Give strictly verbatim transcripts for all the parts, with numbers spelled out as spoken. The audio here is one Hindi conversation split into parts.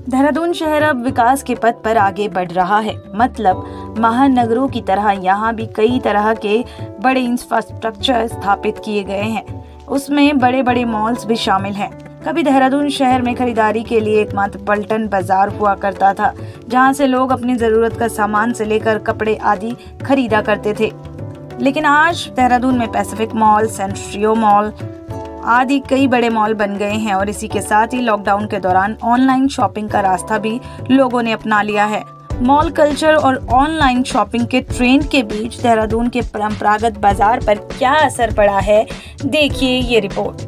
देहरादून शहर अब विकास के पथ पर आगे बढ़ रहा है। मतलब महानगरों की तरह यहाँ भी कई तरह के बड़े इंफ्रास्ट्रक्चर स्थापित किए गए हैं। उसमें बड़े बड़े मॉल्स भी शामिल हैं। कभी देहरादून शहर में खरीदारी के लिए एकमात्र पलटन बाजार हुआ करता था, जहाँ से लोग अपनी जरूरत का सामान से लेकर कपड़े आदि खरीदा करते थे। लेकिन आज देहरादून में पैसिफिक मॉल, सेंट्रियो मॉल आदि कई बड़े मॉल बन गए हैं और इसी के साथ ही लॉकडाउन के दौरान ऑनलाइन शॉपिंग का रास्ता भी लोगों ने अपना लिया है। मॉल कल्चर और ऑनलाइन शॉपिंग के ट्रेंड के बीच देहरादून के परंपरागत बाजार पर क्या असर पड़ा है, देखिए ये रिपोर्ट।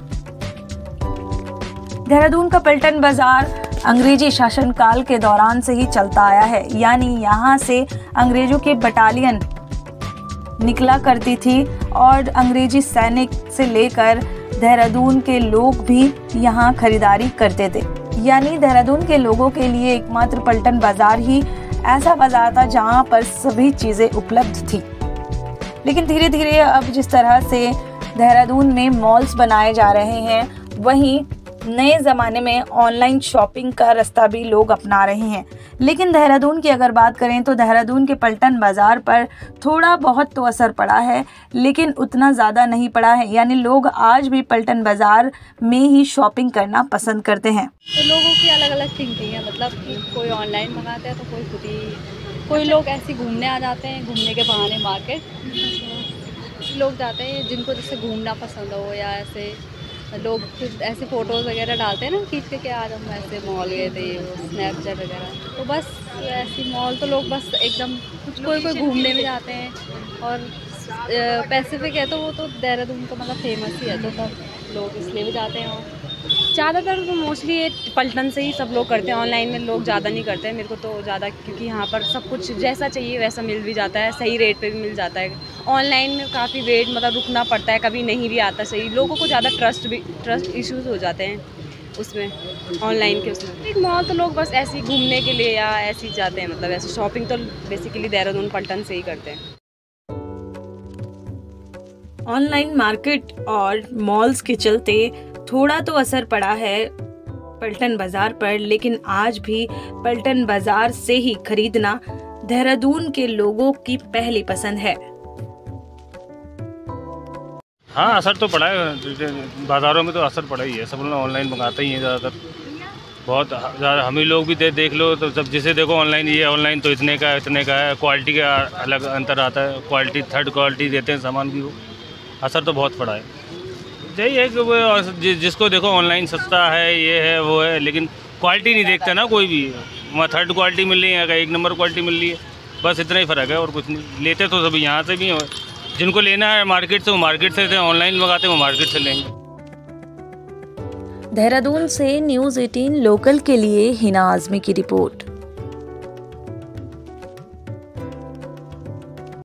देहरादून का पलटन बाजार अंग्रेजी शासनकाल के दौरान से ही चलता आया है, यानी यहाँ से अंग्रेजों के बटालियन निकला करती थी और अंग्रेजी सैनिक से लेकर देहरादून के लोग भी यहाँ खरीदारी करते थे। यानी देहरादून के लोगों के लिए एकमात्र पलटन बाजार ही ऐसा बाजार था जहाँ पर सभी चीजें उपलब्ध थी। लेकिन धीरे धीरे अब जिस तरह से देहरादून में मॉल्स बनाए जा रहे हैं, वहीं नए ज़माने में ऑनलाइन शॉपिंग का रास्ता भी लोग अपना रहे हैं। लेकिन देहरादून की अगर बात करें तो देहरादून के पलटन बाज़ार पर थोड़ा बहुत तो असर पड़ा है, लेकिन उतना ज़्यादा नहीं पड़ा है। यानी लोग आज भी पलटन बाज़ार में ही शॉपिंग करना पसंद करते हैं। तो लोगों की अलग अलग थिंकिंग है, मतलब कि कोई ऑनलाइन मंगाता है तो कोई खुद ही, कोई लोग ऐसे घूमने आ जाते हैं, घूमने के बहाने मार्केट लोग जाते हैं जिनको जैसे घूमना पसंद हो, या ऐसे लोग फिर ऐसे फ़ोटोज़ वगैरह डालते हैं ना खींच के, क्या आज हम ऐसे मॉल गए थे, स्नैपचैट वगैरह। तो बस ऐसी मॉल तो लोग बस एकदम कोई कोई घूमने भी जाते हैं। और पैसिफिक है तो वो तो देहरादून का मतलब फेमस ही है, तो सब लोग इसलिए भी जाते हैं। ज़्यादातर तो मोस्टली ये पलटन से ही सब लोग करते हैं, ऑनलाइन में लोग ज़्यादा नहीं करते हैं। मेरे को तो ज़्यादा, क्योंकि यहाँ पर सब कुछ जैसा चाहिए वैसा मिल भी जाता है, सही रेट पे भी मिल जाता है। ऑनलाइन में काफ़ी वेट मतलब रुकना पड़ता है, कभी नहीं भी आता सही। लोगों को ज़्यादा ट्रस्ट भी ट्रस्ट इश्यूज़ हो जाते हैं उसमें, ऑनलाइन के उसमें। एक मॉल तो लोग बस ऐसे ही घूमने के लिए या ऐसे ही जाते हैं, मतलब ऐसे शॉपिंग तो बेसिकली देहरादून पलटन से ही करते हैं। ऑनलाइन मार्केट और मॉल्स के चलते थोड़ा तो असर पड़ा है पलटन बाजार पर, लेकिन आज भी पलटन बाजार से ही खरीदना देहरादून के लोगों की पहली पसंद है। हाँ, असर तो पड़ा है, बाजारों में तो असर पड़ा ही है। सब लोग ऑनलाइन मंगाते ही हैं ज़्यादातर। बहुत ज़्यादा हम ही लोग भी दे, देख लो तो सब जिसे देखो ऑनलाइन, ये ऑनलाइन तो इतने का है इतने का है, क्वालिटी का अलग अंतर आता है। क्वालिटी थर्ड क्वालिटी देते हैं सामान की, वो असर तो बहुत पड़ा है। यही है कि वो जिसको देखो ऑनलाइन सस्ता है, ये है वो है, लेकिन क्वालिटी नहीं देखता ना कोई भी। वहाँ थर्ड क्वालिटी मिल रही है, एक नंबर क्वालिटी मिल रही है, बस इतना ही फ़र्क है और कुछ नहीं। लेते तो सभी यहाँ से भी, जिनको लेना है मार्केट से वो मार्केट से, ऑनलाइन मंगाते वो मार्केट से लेंगे। देहरादून से न्यूज़ अठारह लोकल के लिए हिना आज़मी की रिपोर्ट।